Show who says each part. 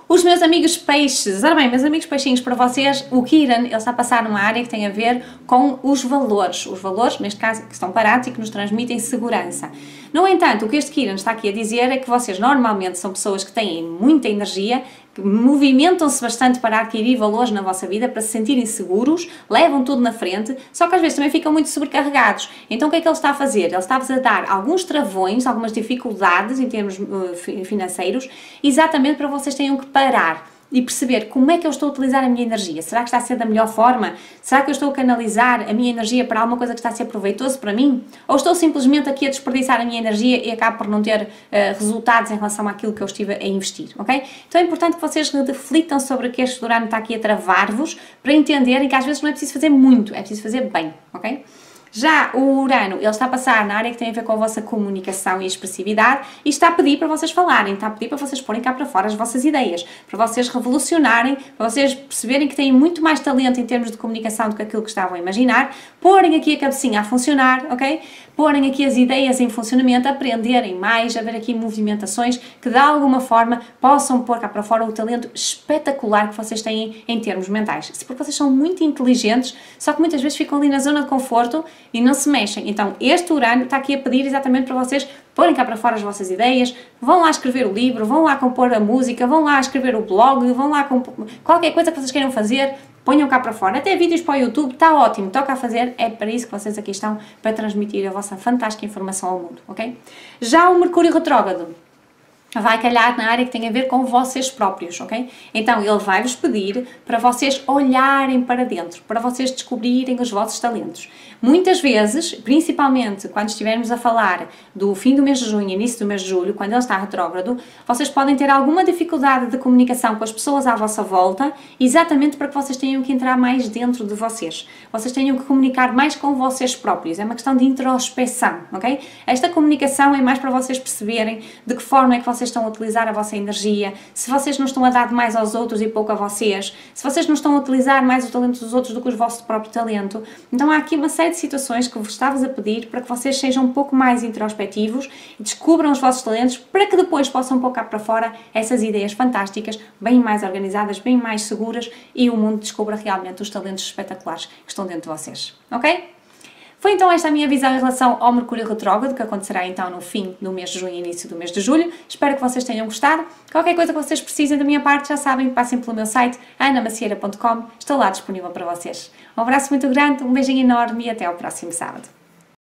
Speaker 1: Os meus amigos peixes, ora bem, meus amigos peixinhos, para vocês, o Quiron, ele está a passar numa área que tem a ver com os valores, neste caso, que estão parados e que nos transmitem segurança. No entanto, o que este Quiron está aqui a dizer é que vocês normalmente são pessoas que têm muita energia, que movimentam-se bastante para adquirir valores na vossa vida, para se sentirem seguros, levam tudo na frente, só que às vezes também ficam muito sobrecarregados. Então o que é que ele está a fazer? Ele está-vos a dar alguns travões, algumas dificuldades em termos financeiros, exatamente para vocês tenham que parar e perceber como é que eu estou a utilizar a minha energia. Será que está a ser da melhor forma? Será que eu estou a canalizar a minha energia para alguma coisa que está a ser proveitoso para mim? Ou estou simplesmente aqui a desperdiçar a minha energia e acabo por não ter resultados em relação àquilo que eu estive a investir, ok? Então é importante que vocês reflitam sobre o que este Urano está aqui a travar-vos para entenderem que às vezes não é preciso fazer muito, é preciso fazer bem, ok? Já o Urano, ele está a passar na área que tem a ver com a vossa comunicação e expressividade e está a pedir para vocês falarem, está a pedir para vocês porem cá para fora as vossas ideias, para vocês revolucionarem, para vocês perceberem que têm muito mais talento em termos de comunicação do que aquilo que estavam a imaginar, porem aqui a cabecinha a funcionar, ok? Porem aqui as ideias em funcionamento, aprenderem mais, haver aqui movimentações que de alguma forma possam pôr cá para fora o talento espetacular que vocês têm em termos mentais. Porque vocês são muito inteligentes, só que muitas vezes ficam ali na zona de conforto e não se mexem. Então este Urano está aqui a pedir exatamente para vocês porem cá para fora as vossas ideias, vão lá escrever o livro, vão lá compor a música, vão lá escrever o blog, vão lá compor qualquer coisa que vocês queiram fazer, ponham cá para fora, até vídeos para o YouTube, está ótimo, toca a fazer, é para isso que vocês aqui estão, para transmitir a vossa fantástica informação ao mundo, ok? Já o Mercúrio retrógrado vai calhar na área que tem a ver com vocês próprios, ok? Então ele vai-vos pedir para vocês olharem para dentro, para vocês descobrirem os vossos talentos. Muitas vezes, principalmente quando estivermos a falar do fim do mês de junho, início do mês de julho, quando ele está retrógrado, vocês podem ter alguma dificuldade de comunicação com as pessoas à vossa volta, exatamente para que vocês tenham que entrar mais dentro de vocês. Vocês tenham que comunicar mais com vocês próprios, é uma questão de introspeção, ok? Esta comunicação é mais para vocês perceberem de que forma é que vocês estão a utilizar a vossa energia, se vocês não estão a dar mais aos outros e pouco a vocês, se vocês não estão a utilizar mais o talento dos outros do que o vosso próprio talento. Então há aqui uma série de situações que vos estava a pedir para que vocês sejam um pouco mais introspectivos e descubram os vossos talentos para que depois possam pôr cá para fora essas ideias fantásticas, bem mais organizadas, bem mais seguras e o mundo descubra realmente os talentos espetaculares que estão dentro de vocês, ok? Foi então esta a minha visão em relação ao Mercúrio retrógrado, que acontecerá então no fim do mês de junho e início do mês de julho. Espero que vocês tenham gostado. Qualquer coisa que vocês precisem da minha parte, já sabem, passem pelo meu site anamacieira.com, estou lá disponível para vocês. Um abraço muito grande, um beijinho enorme e até ao próximo sábado.